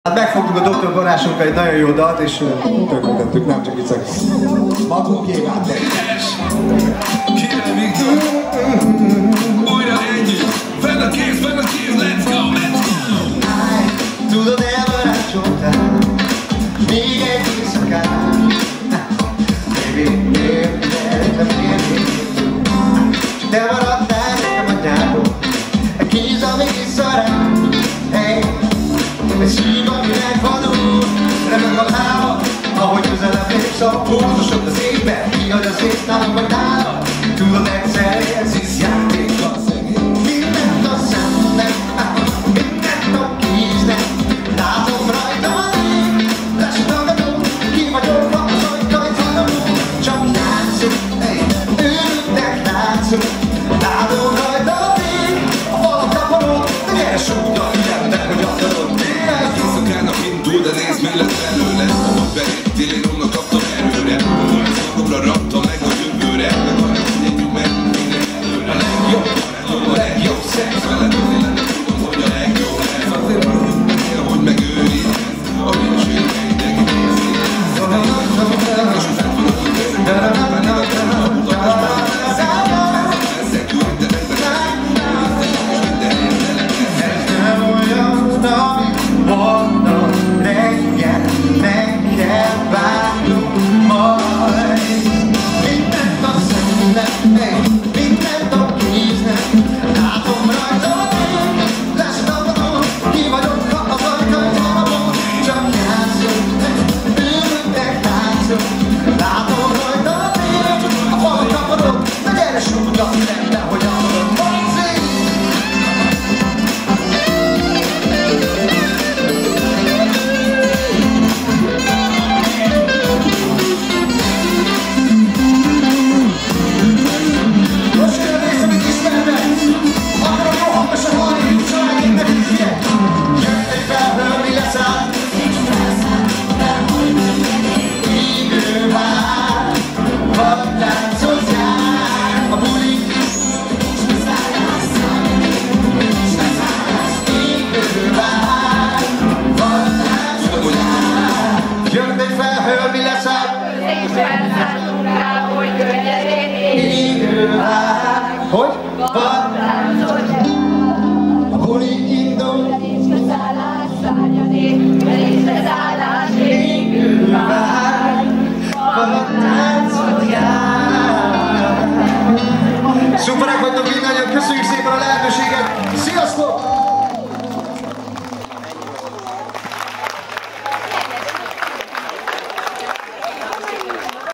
Hát megfogtuk a Dr. Barásunkkal egy nagyon jó dalt, és tönkretettük, nem csak viccek. Magunkévát teljes. Kérem Viktor, újra együtt. Fenn a kéz, let's go, let's go. Tudod, elvarázsoltál még egy éjszakát. Baby, csak te maradtál nekem a nyáron. A kéz, ami visszarám. Egy szív, ami megvadul. Remeg a lába, ahogy közelebb lépsz a pózosod az égbe. Kiad az ész nálam vagy nálam. Tudod, egyszer érzis játék a szegény. Mindent a szemnek, mindent a kéznek. Látom rajta a ég, lesz tagadom. Ki vagyok, az ajtajt hallom. Csak látszom, őrültek látszom. Látom rajta a ég, a falak kaparod. De gyere súgyan, ilyennek, hogy akarod. Éjszakának indul, de nézd, mi lett belőle. Beléttél, én onnan kaptam erőre. Magomra raktam meg a jövőre. Megarra, hogy együtt mennél előre. A legjobb barátom, a legjobb szex. Veled lenne, tudom, hogy a legjobb lesz. Azért mondjuk, hogy megőriz. A hülyeség mindenki nézni. És felfogod, hogy ezek a mutatásban. Ezek küldtek, mindent a kéznek. Látom rajta a ég, lesz tagadom. Ki vagyok, az ajtajt hallom. Csak játszom, őrültek látszom. Látom rajta a ég, a falak kaparod. De gyere súgyan, nem, hogy akarod. Hogy? A buli indul. Nincs beszállás, szárnyadék, nincs beszállás, égő vár, vadtáncot jár. Szuperek vagytok mindannyian, köszönjük szépen a lehetőséget!